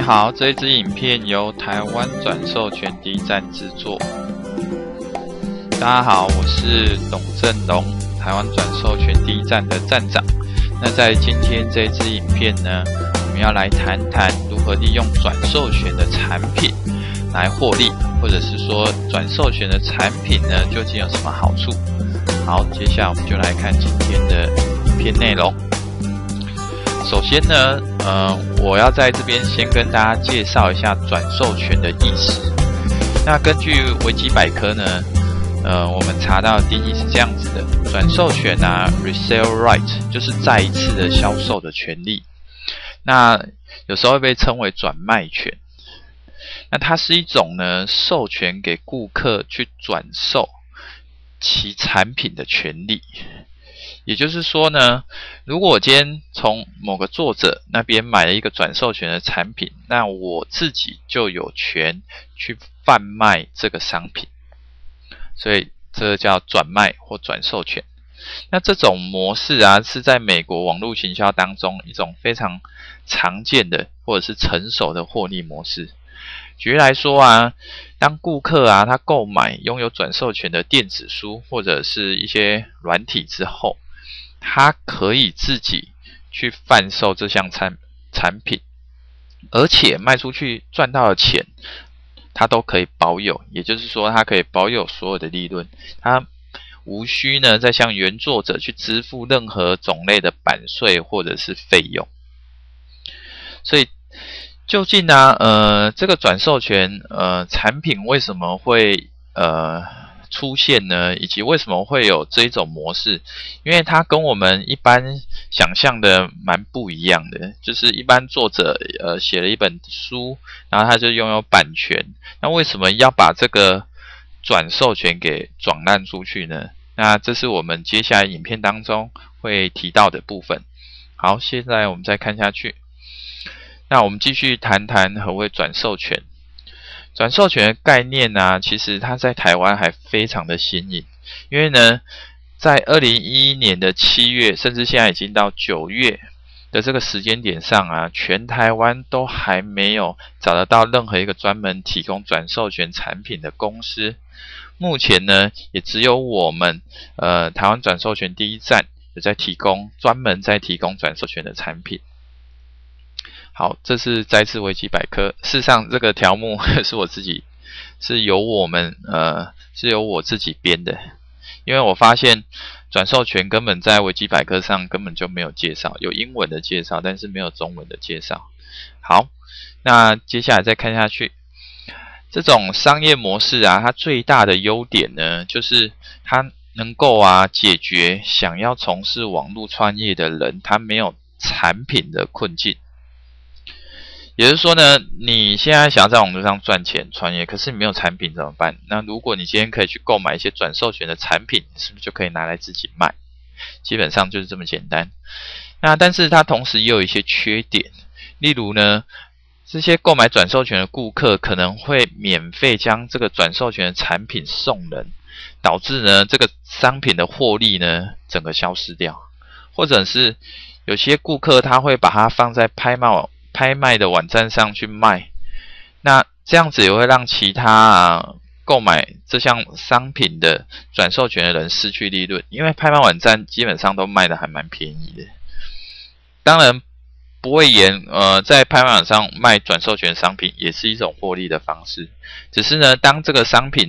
你好，这一支影片由台湾转授权第一站制作。大家好，我是董正龙，台湾转授权第一站的站长。那在今天这支影片呢，我们要来谈谈如何利用转授权的产品来获利，或者是说转授权的产品呢究竟有什么好处？好，接下来我们就来看今天的影片内容。首先呢，我要在这边先跟大家介绍一下转授权的意思。那根据维基百科呢，我们查到的定义是这样子的：转授权啊 ，resale right 就是再一次的销售的权利。那有时候会被称为转卖权。那它是一种呢，授权给顾客去转售其产品的权利。也就是说呢，如果我今天从某个作者那边买了一个转授权的产品，那我自己就有权去贩卖这个商品，所以这叫转卖或转授权。那这种模式啊，是在美国网络行销当中一种非常常见的或者是成熟的获利模式。举例来说啊，当顾客啊他购买拥有转授权的电子书或者是一些软体之后，他可以自己去贩售这项产品，而且卖出去赚到的钱他都可以保有，也就是说他可以保有所有的利润，他无需呢再向原作者去支付任何种类的版税或者是费用。所以究竟呢这个转授权产品为什么会出现呢？以及为什么会有这一种模式？因为它跟我们一般想象的蛮不一样的。就是一般作者写了一本书，然后他就拥有版权。那为什么要把这个转授权给转让出去呢？那这是我们接下来影片当中会提到的部分。好，现在我们再看下去。那我们继续谈谈何谓转授权。转授权的概念啊，其实它在台湾还非常的新颖，因为呢，在2011年的7月，甚至现在已经到9月的这个时间点上啊，全台湾都还没有找得到任何一个专门提供转授权产品的公司。目前呢，也只有我们台湾转授权第一站有在专门在提供转授权的产品。好，这是摘自维基百科。事实上，这个条目是由我自己编的，因为我发现转授权根本在维基百科上根本就没有介绍，有英文的介绍，但是没有中文的介绍。好，那接下来再看下去，这种商业模式啊，它最大的优点呢，就是它能够解决想要从事网络创业的人他没有产品的困境。也就是说呢，你现在想要在网络上赚钱创业，可是你没有产品怎么办？那如果你今天可以去购买一些转授权的产品，是不是就可以拿来自己卖？基本上就是这么简单。那但是它同时也有一些缺点，例如呢，这些购买转授权的顾客可能会免费将这个转授权的产品送人，导致呢这个商品的获利呢整个消失掉，或者是有些顾客他会把它放在拍卖的网站上去卖，那这样子也会让其他购买这项商品的转授权的人失去利润，因为拍卖网站基本上都卖的还蛮便宜的。当然不会在拍卖网上卖转授权商品也是一种获利的方式，只是呢当这个商品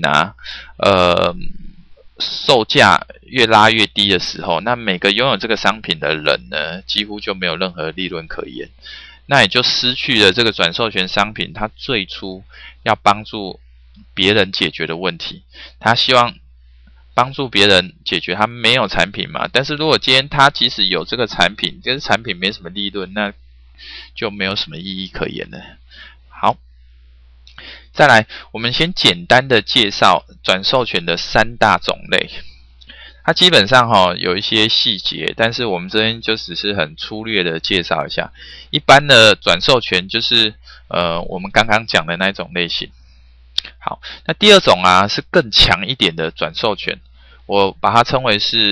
售价越拉越低的时候，那每个拥有这个商品的人呢几乎就没有任何利润可言，那也就失去了这个转授权商品它最初要帮助别人解决的问题。他希望帮助别人解决他没有产品嘛，但是如果今天他即使有这个产品，但是产品没什么利润，那就没有什么意义可言了。好，再来我们先简单的介绍转授权的3大种类。它基本上有一些细节，但是我们这边就只是很粗略的介绍一下。一般的转授权就是我们刚刚讲的那种类型。好，那第二种是更强一点的转授权，我把它称为是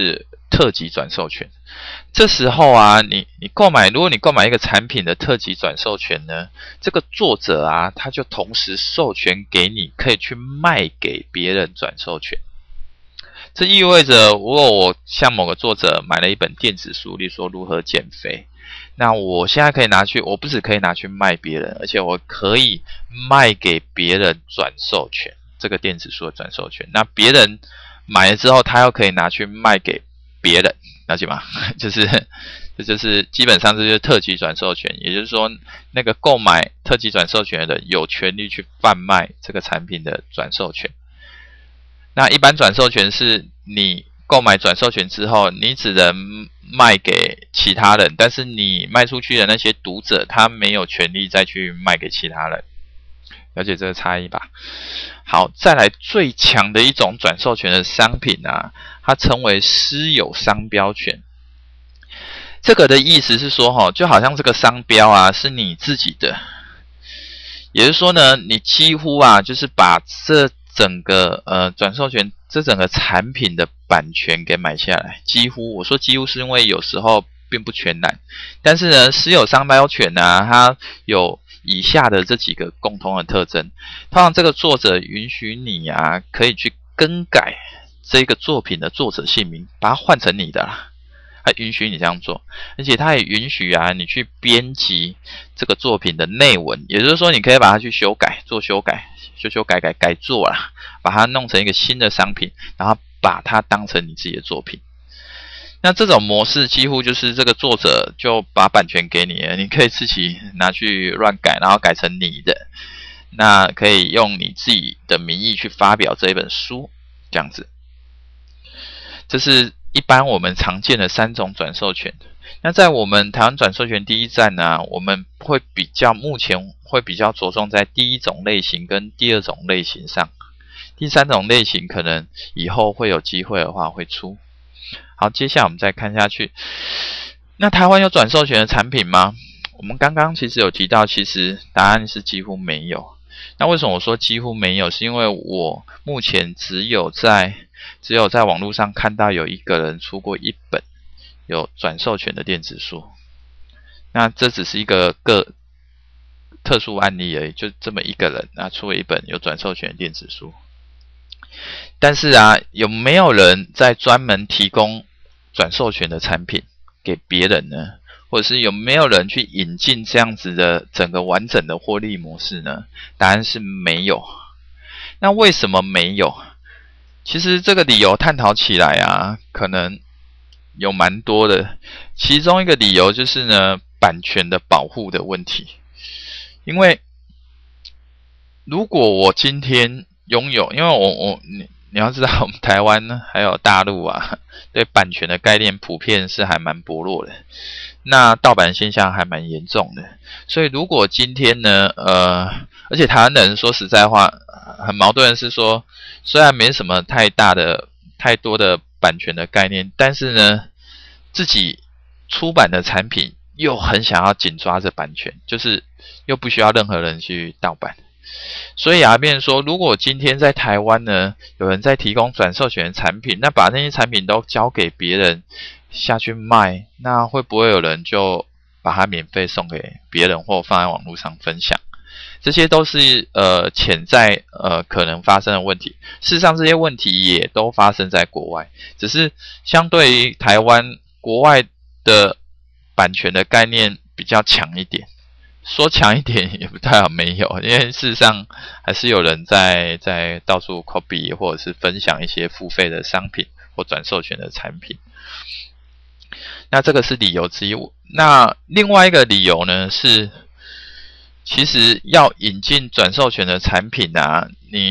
特级转授权。这时候啊，如果你购买一个产品的特级转授权呢，这个作者啊，他就同时授权给你，可以去卖给别人转授权。这意味着，如果我向某个作者买了一本电子书，例如说如何减肥，那我现在可以拿去，我不只可以拿去卖别人，而且我可以卖给别人转授权，这个电子书的转授权。那别人买了之后，他又可以拿去卖给别人，了解吗？这就是基本上这就是特级转授权，也就是说，那个购买特级转授权的人有权利去贩卖这个产品的转授权。那一般转授权是你购买转授权之后，你只能卖给其他人，但是你卖出去的那些读者，他没有权利再去卖给其他人。了解这个差异吧？好，再来最强的一种转授权的商品啊，它称为私有商标权。这个的意思是说，就好像这个商标啊是你自己的，也就是说呢，你几乎啊就是把这整个转授权这整个产品的版权给买下来，几乎我说几乎是因为有时候并不全然，但是呢，私有商标权啊，它有以下的这几个共同的特征。通常这个作者允许你啊，可以去更改这个作品的作者姓名，把它换成你的啦。他允许你这样做，而且他也允许啊你去编辑这个作品的内文，也就是说，你可以把它去修改、做修改、修改改做啦，把它弄成一个新的商品，然后把它当成你自己的作品。那这种模式几乎就是这个作者就把版权给你了，你可以自己拿去乱改，然后改成你的，那可以用你自己的名义去发表这一本书，这样子。这是一般我们常见的3种转授权。那在我们台湾转授权第一站呢，我们目前会比较着重在第一种类型跟第二种类型上，第3种类型可能以后会有机会的话会出。好，接下来我们再看下去。那台湾有转授权的产品吗？我们刚刚其实有提到，其实答案是几乎没有。那为什么我说几乎没有？是因为我目前只有在网络上看到有一个人出过一本有转授权的电子书。那这只是一个特殊案例而已，就这么一个人出了一本有转授权的电子书。但是啊，有没有人在专门提供转授权的产品给别人呢？或者是有没有人去引进这样子的整个完整的获利模式呢？答案是没有。那为什么没有？其实这个理由探讨起来啊，可能有蛮多的。其中一个理由就是呢，版权的保护的问题。因为如果我今天拥有，因为你要知道，我们台湾呢还有大陆啊，对版权的概念普遍是还蛮薄弱的。那盗版现象还蛮严重的，所以如果今天呢，而且台湾人说实在话，很矛盾的是说，虽然没什么太多的版权的概念，但是呢，自己出版的产品又很想要紧抓着版权，就是又不需要任何人去盗版。所以变成说，如果今天在台湾呢，有人在提供转授权的产品，那把那些产品都交给别人下去卖，那会不会有人就把它免费送给别人，或放在网络上分享？这些都是潜在可能发生的问题。事实上，这些问题也都发生在国外，只是相对于台湾，国外的版权的概念比较强一点。说强一点也不太好，没有，因为事实上还是有人在到处 copy 或者是分享一些付费的商品或转授权的产品。那这个是理由之一。那另外一个理由呢是，其实要引进转授权的产品啊，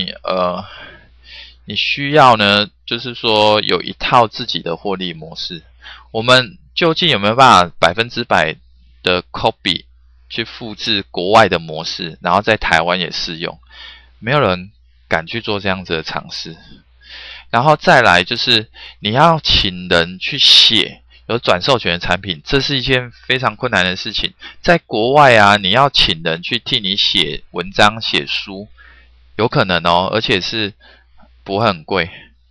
你需要呢，就是说有一套自己的获利模式。我们究竟有没有办法100%的 copy？去复制国外的模式，然后在台湾也适用，没有人敢去做这样子的尝试。然后再来就是你要请人去写有转授权的产品，这是一件非常困难的事情。在国外啊，你要请人去替你写文章、写书，有可能哦，而且是不会很贵。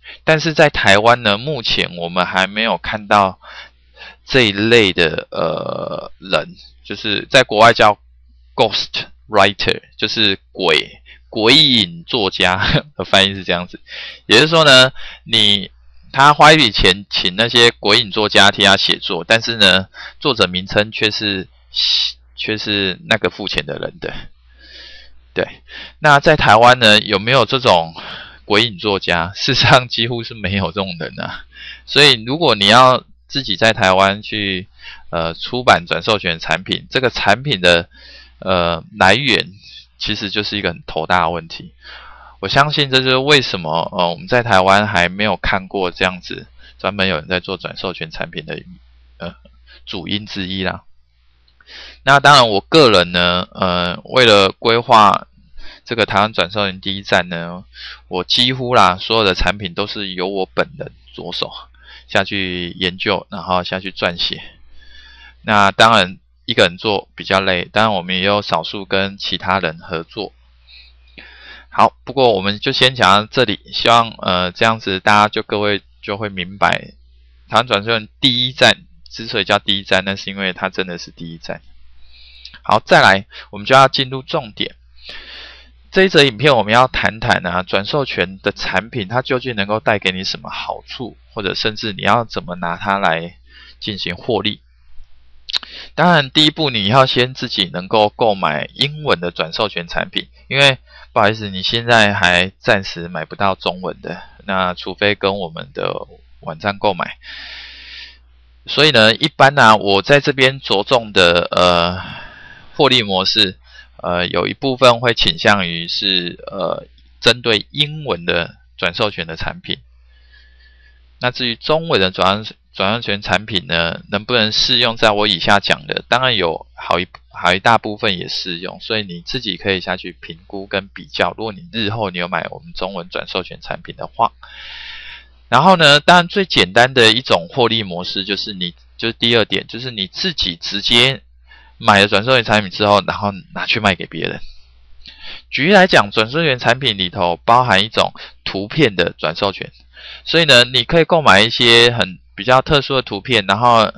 但是在台湾呢，目前我们还没有看到这一类的人，就是在国外叫 ghost writer， 就是鬼影作家的翻译是这样子。也就是说呢，他花一笔钱请那些鬼影作家替他写作，但是呢，作者名称却是那个付钱的人的。对，那在台湾呢，有没有这种鬼影作家？事实上几乎是没有这种人啊。所以如果你要自己在台湾去出版转授权产品，这个产品的来源其实就是一个很头大的问题。我相信这就是为什么我们在台湾还没有看过这样子专门有人在做转授权产品的主因之一啦。那当然我个人呢为了规划这个台湾转授权第一站呢，我几乎所有的产品都是由我本人着手下去研究，然后下去撰写。那当然一个人做比较累，当然我们也有少数跟其他人合作。好，不过我们就先讲到这里，希望这样子大家各位就会明白，台湾转授权第一站之所以叫第一站，那是因为它真的是第一站。好，再来我们就要进入重点。这一则影片我们要谈谈转授权的产品它究竟能够带给你什么好处，或者甚至你要怎么拿它来进行获利。当然第一步你要先自己能够购买英文的转授权产品，因为不好意思你现在还暂时买不到中文的，那除非跟我们的网站购买。所以呢一般我在这边着重的获利模式有一部分会倾向于是针对英文的转授权的产品。那至于中文的转授权产品呢，能不能适用在我以下讲的，当然有好一大部分也适用，所以你自己可以下去评估跟比较，如果你日后你有买我们中文转授权产品的话。然后呢当然最简单的一种获利模式就是第二点，就是你自己直接买了转授权产品之后，然后拿去卖给别人。举例来讲，转授权产品里头包含一种图片的转授权，所以呢你可以购买一些比较特殊的图片，然后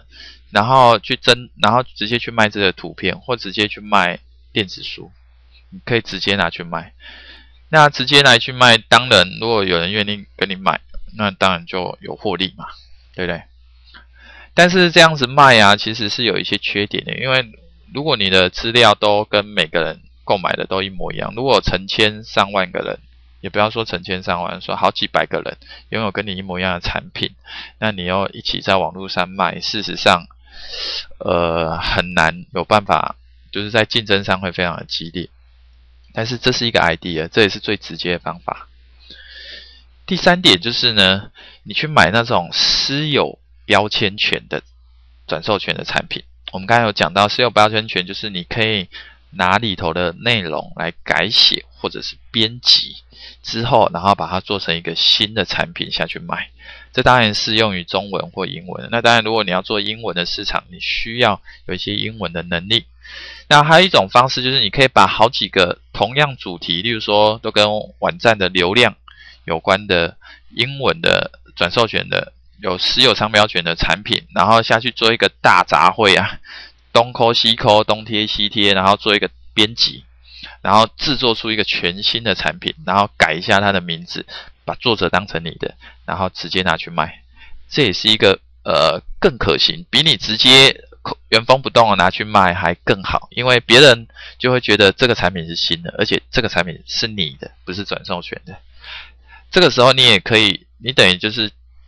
直接去卖这个图片，或直接去卖电子书，你可以直接拿去卖。那直接拿去卖，当然如果有人愿意跟你买，那当然就有获利嘛，对不对？但是这样子卖其实是有一些缺点的，因为如果你的资料都跟每个人购买的都一模一样，如果成千上万个人，也不要说成千上万，说好几百个人拥有跟你一模一样的产品，那你又一起在网络上卖，事实上很难有办法，就是在竞争上会非常的激烈。但是这是一个 idea， 这也是最直接的方法。第三点就是呢，你去买那种私有标签权的转授权的产品。我们刚才有讲到私有标签权，就是你可以拿里头的内容来改写或者是编辑之后，然后把它做成一个新的产品下去卖。这当然适用于中文或英文。那当然如果你要做英文的市场，你需要有一些英文的能力。那还有一种方式就是你可以把好几个同样主题，例如说都跟网站的流量有关的英文的转授权的有私有商标权的产品，然后下去做一个大杂烩东抠西抠，东贴西贴，然后做一个编辑，然后制作出一个全新的产品，然后改一下它的名字，把作者当成你的，然后直接拿去卖。这也是一个更可行，比你直接原封不动的拿去卖还更好，因为别人就会觉得这个产品是新的，而且这个产品是你的，不是转授权的。这个时候你也可以，你等于就是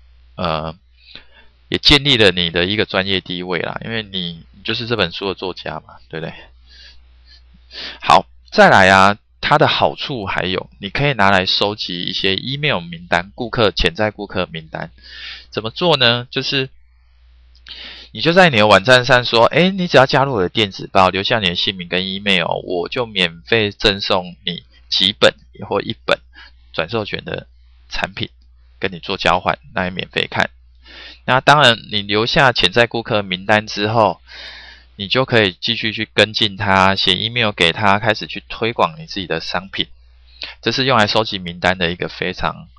也建立了你的一个专业地位啦，因为你就是这本书的作家嘛，对不对？好，再来它的好处还有，你可以拿来收集一些 email 名单，潜在顾客名单。怎么做呢？就是你就在你的网站上说，你只要加入我的电子报，留下你的姓名跟 email， 我就免费赠送你几本或1本转授权的产品跟你做交换，那也免费看。那当然你留下潜在顾客名单之后，你就可以继续去跟进他，写 email 给他，开始去推广你自己的商品。这是用来收集名单的一个非常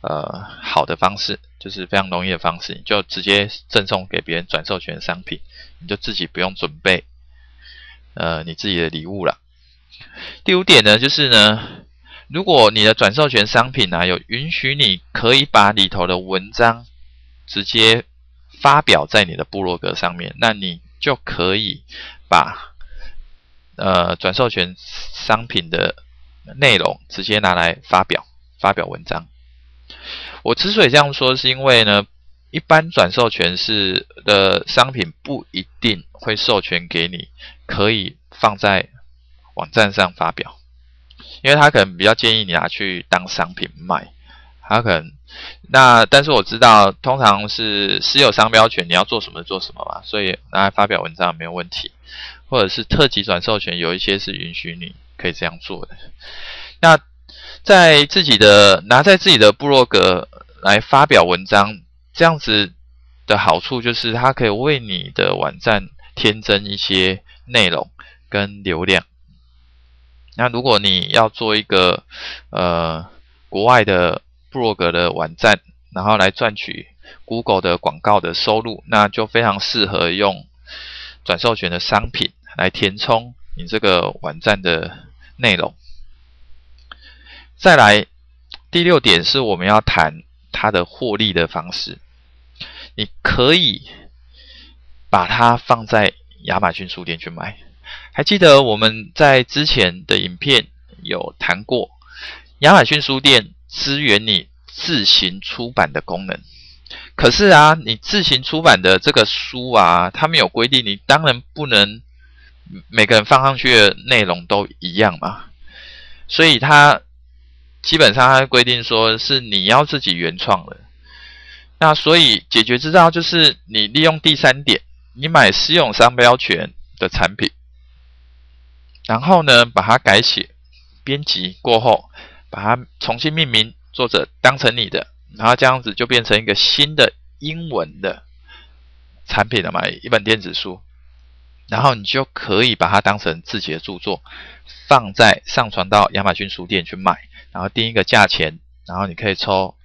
好的方式，就是非常容易的方式，你就直接赠送给别人转授权商品，你就自己不用准备你自己的礼物了。第5点呢，就是呢，如果你的转授权商品有允许你可以把里头的文章直接发表在你的部落格上面，那你就可以把转授权商品的内容直接拿来发表文章。我之所以这样说，是因为呢，一般转授权的商品不一定会授权给你可以放在网站上发表，因为他可能比较建议你拿去当商品卖。他可能但是我知道通常是私有商标权，你要做什么做什么嘛，所以拿来发表文章没有问题。或者是特级转授权，有一些是允许你可以这样做的。那在拿在自己的部落格来发表文章，这样子的好处就是它可以为你的网站添增一些内容跟流量。那如果你要做一个国外的部落格的网站，然后来赚取 Google 的广告的收入，那就非常适合用转授权的商品来填充你这个网站的内容。再来第6点是我们要谈它的获利的方式。你可以把它放在亚马逊书店去卖。还记得我们在之前的影片有谈过，亚马逊书店支援你自行出版的功能。可是你自行出版的这个书它没有规定，你当然不能每个人放上去的内容都一样嘛。所以它基本上它规定说是你要自己原创的。那所以解决之道就是你利用第3点，你买私有商标权的产品，然后呢把它改写编辑过后，把它重新命名，作者当成你的，然后这样子就变成一个新的英文的产品了嘛，一本电子书。然后你就可以把它当成自己的著作，上传到亚马逊书店去卖，然后定一个价钱，然后你可以抽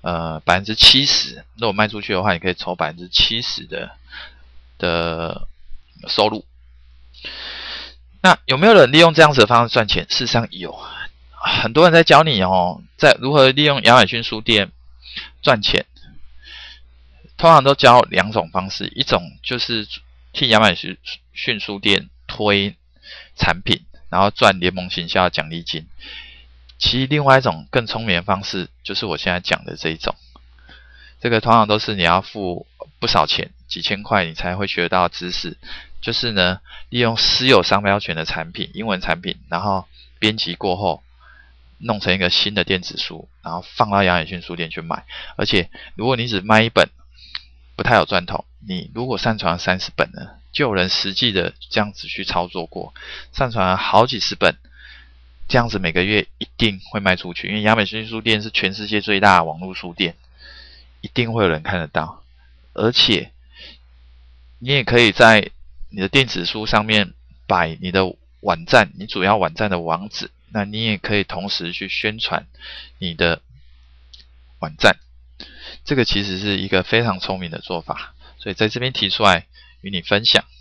70%，如果卖出去的话，你可以抽70%的收入。那有没有人利用这样子的方式赚钱？事实上有，很多人在教你在如何利用亚马逊书店赚钱。通常都教2种方式，一种就是替亚马逊书店推产品，然后赚联盟行销奖励金。其实另外一种更聪明的方式，就是我现在讲的这一种。这个通常都是你要付不少钱，几千块你才会学到知识。就是呢，利用私有商标权的产品，英文产品，然后编辑过后，弄成一个新的电子书，然后放到亚马逊书店去卖。而且如果你只卖1本，不太有赚头。你如果上传30本呢，就有人实际的这样子去操作过，上传了好几十本，这样子每个月一定会卖出去。因为亚马逊书店是全世界最大的网络书店，一定会有人看得到。而且你也可以在你的电子书上面摆你的网站，你主要网站的网址，那你也可以同时去宣传你的网站。这个其实是一个非常聪明的做法，所以在这边提出来与你分享。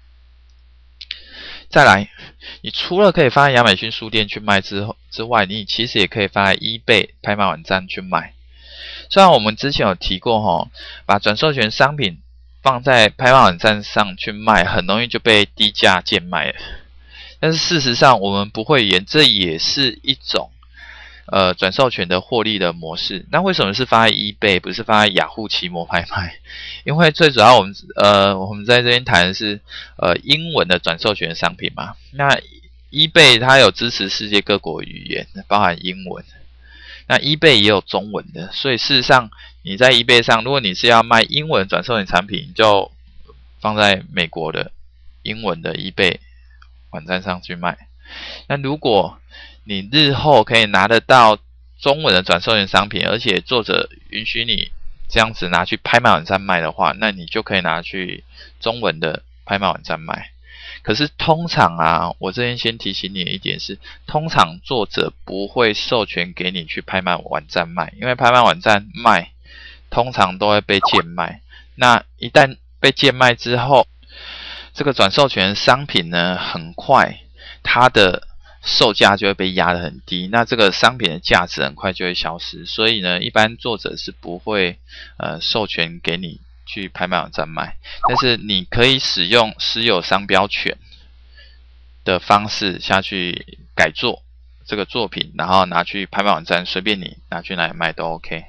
再来，你除了可以放在亚马逊书店去卖之外，你其实也可以放在 eBay 拍卖网站去卖。虽然我们之前有提过把转授权商品放在拍卖网站上去卖，很容易就被低价贱卖了。但是事实上我们不会演，这也是一种转授权的获利的模式。那为什么是放在 eBay 不是放在雅虎奇摩拍卖？因为最主要我们在这边谈的是英文的转授权商品嘛。那 eBay 它有支持世界各国语言，包含英文。那 eBay 也有中文的，所以事实上你在 eBay 上，如果你是要卖英文转授权产品，你就放在美国的英文的 eBay 网站上去卖。那如果你日后可以拿得到中文的转授权商品，而且作者允许你这样子拿去拍卖网站卖的话，那你就可以拿去中文的拍卖网站卖。 可是通常啊，我这边先提醒你一点是，通常作者不会授权给你去拍卖网站卖，因为拍卖网站卖通常都会被贱卖。那一旦被贱卖之后，这个转授权商品呢，很快它的售价就会被压得很低，那这个商品的价值很快就会消失。所以呢，一般作者是不会授权给你去拍卖网站卖，但是你可以使用私有商标权的方式下去改作这个作品，然后拿去拍卖网站，随便你拿去哪里卖都 OK。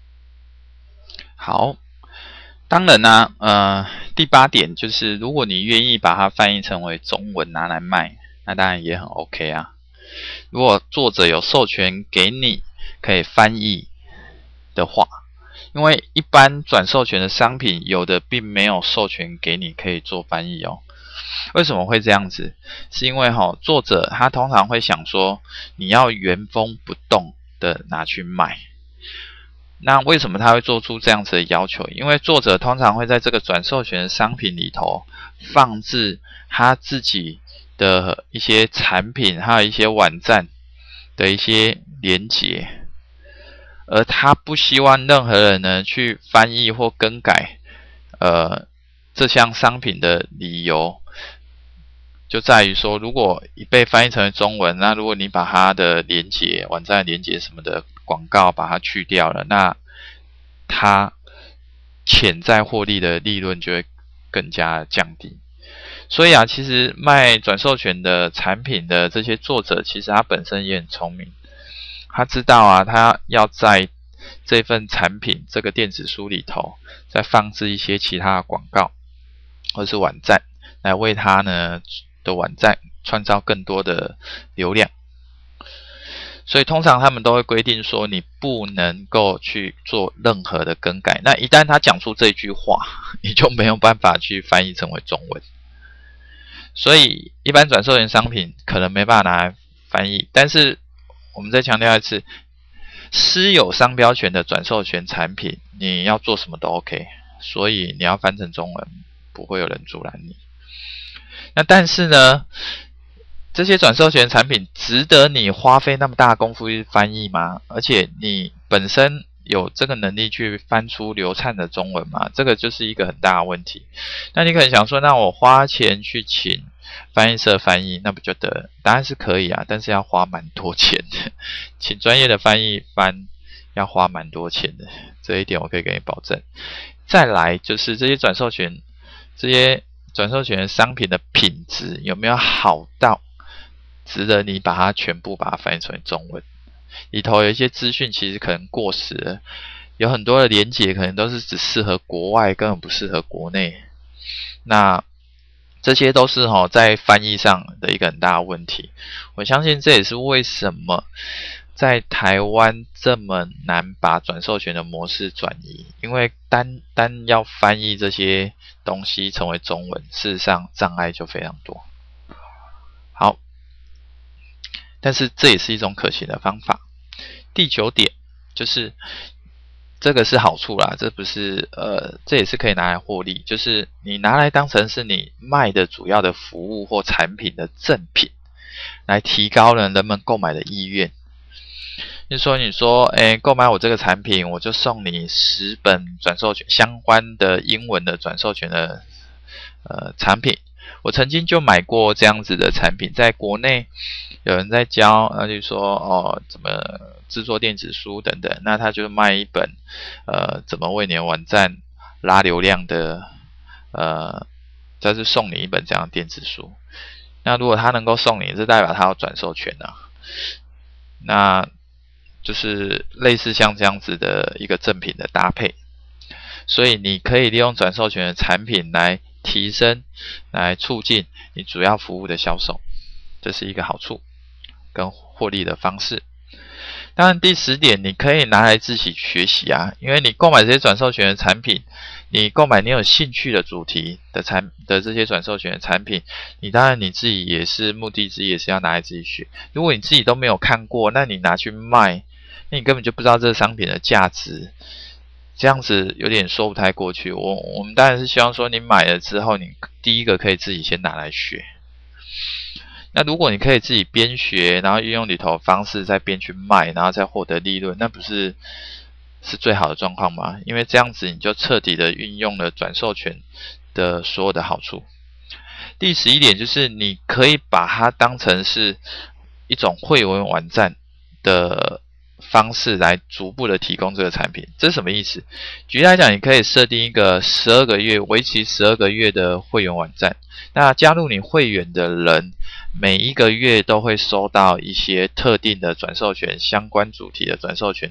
好，当然呢，第8点就是，如果你愿意把它翻译成为中文拿来卖，那当然也很 OK 啊。如果作者有授权给你可以翻译的话，因为一般转授权的商品有的并没有授权给你可以做翻译哦。为什么会这样子？是因为作者他通常会想说，你要原封不动的拿去卖。那为什么他会做出这样子的要求？因为作者通常会在这个转授权的商品里头放置他自己的一些产品，还有一些网站的一些连结，而他不希望任何人呢去翻译或更改这项商品的理由，就在于说，如果被翻译成为中文，那如果你把它的连结、网站的连结什么的广告把它去掉了，那它潜在获利的利润就会更加降低。所以啊，其实卖转授权的产品的这些作者，其实他本身也很聪明，他知道啊，他要在这份产品这个电子书里头再放置一些其他的广告或是网站，来为他呢的网站创造更多的流量。所以通常他们都会规定说，你不能够去做任何的更改。那一旦他讲出这句话，你就没有办法去翻译成为中文。所以一般转授权商品可能没办法拿来翻译，但是我们再强调一次，私有商标权的转授权产品，你要做什么都 OK， 所以你要翻成中文，不会有人阻拦你。那但是呢，这些转授权产品值得你花费那么大的功夫去翻译吗？而且你本身有这个能力去翻出流畅的中文吗？这个就是一个很大的问题。那你可能想说，那我花钱去请翻译社翻译，那不就得了？答案是可以啊，但是要花蛮多钱的。请专业的翻译翻要花蛮多钱的，这一点我可以给你保证。再来就是这些转授权商品的品质有没有好到值得你把它全部把它翻译成中文？里头有一些资讯其实可能过时了，有很多的连结可能都是只适合国外，根本不适合国内。那这些都是在翻译上的一个很大的问题。我相信这也是为什么在台湾这么难把转授权的模式转移，因为单要翻译这些东西成为中文，事实上障碍就非常多。好，但是这也是一种可行的方法。第9点就是这个是好处啦，这不是这也是可以拿来获利，就是你拿来当成是你卖的主要的服务或产品的赠品，来提高人们购买的意愿。你说购买我这个产品，我就送你10本转授权相关的英文的转授权的产品。我曾经就买过这样子的产品，在国内有人在教，就说怎么制作电子书等等，那他就卖一本怎么为你的网站拉流量的他是送你一本这样的电子书。那如果他能够送你，这代表他有转授权啊，那就是类似像这样子的一个赠品的搭配。所以你可以利用转授权的产品来提升，来促进你主要服务的销售，这是一个好处跟获利的方式。当然第10点，你可以拿来自己学习啊，因为你购买这些转授权的产品，你购买你有兴趣的主题的这些转授权的产品，你当然你自己也是目的之一，也是要拿来自己学。如果你自己都没有看过，那你拿去卖，那你根本就不知道这个商品的价值，这样子有点说不太过去。我们当然是希望说，你买了之后，你第一个可以自己先拿来学， 那如果你可以自己边学，然后运用里头的方式再边去卖，然后再获得利润，那不是最好的状况吗？因为这样子你就彻底的运用了转授权的所有的好处。第11点就是你可以把它当成是一种会员网站的方式来逐步的提供这个产品。这是什么意思？举例来讲，你可以设定一个12个月，为期12个月的会员网站。那加入你会员的人，每一个月都会收到一些特定的转授权相关主题的转授权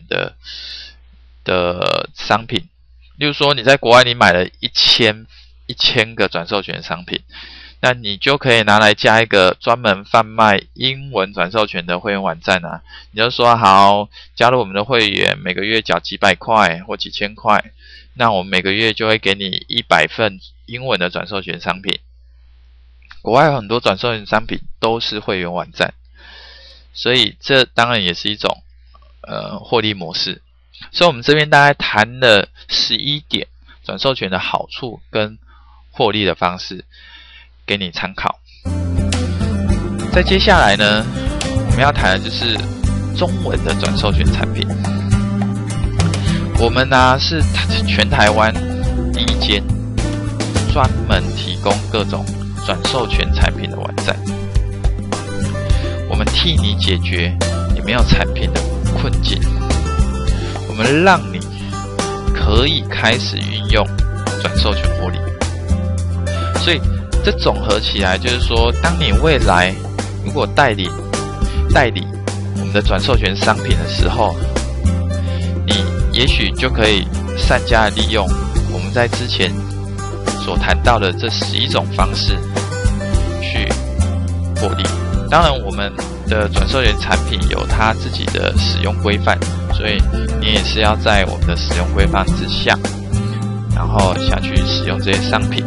的商品。例如说你在国外你买了1000个转授权商品，那你就可以拿来加一个专门贩卖英文转授权的会员网站啊。你就说好，加入我们的会员，每个月缴几百块或几千块，那我们每个月就会给你100份英文的转授权商品。国外有很多转授权商品都是会员网站，所以这当然也是一种获利模式。所以我们这边大概谈了11点转授权的好处跟获利的方式给你参考。在接下来呢，我们要谈的就是中文的转授权产品。我们呢是全台湾第一间专门提供各种转授权产品的网站。我们替你解决你没有产品的困境，我们让你可以开始运用转授权获利。所以这总合起来就是说，当你未来如果代理我们的转授权商品的时候，你也许就可以善加利用我们在之前所谈到的这11种方式去获利。当然我们的转授权产品有它自己的使用规范，所以你也是要在我们的使用规范之下，然后下去使用这些商品。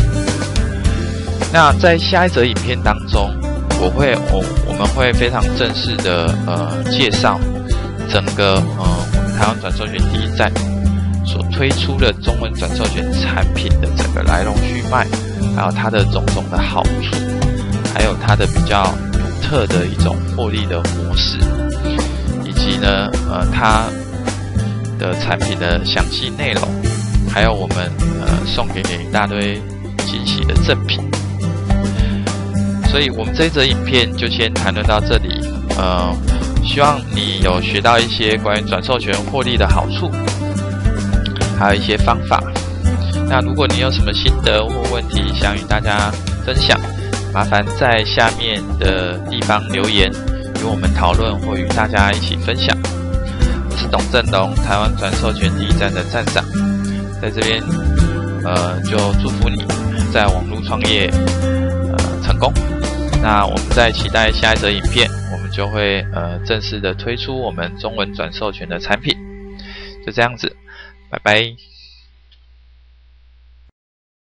那在下一则影片当中，我们会非常正式的介绍整个我们台湾转授权第一站所推出的中文转授权产品的整个来龙去脉，还有它的种种的好处，还有它的比较独特的一种获利的模式，以及呢它的产品的详细内容，还有我们送给你一大堆惊喜的赠品。所以我们这一则影片就先谈论到这里，希望你有学到一些关于转授权获利的好处，还有一些方法。那如果你有什么心得或问题想与大家分享，麻烦在下面的地方留言与我们讨论或与大家一起分享。我是董正龙，台湾转授权第一站的站长，在这边就祝福你在网络创业成功。那我们在期待下一则影片，我们就会正式的推出我们中文转授权的产品。就这样子，拜拜。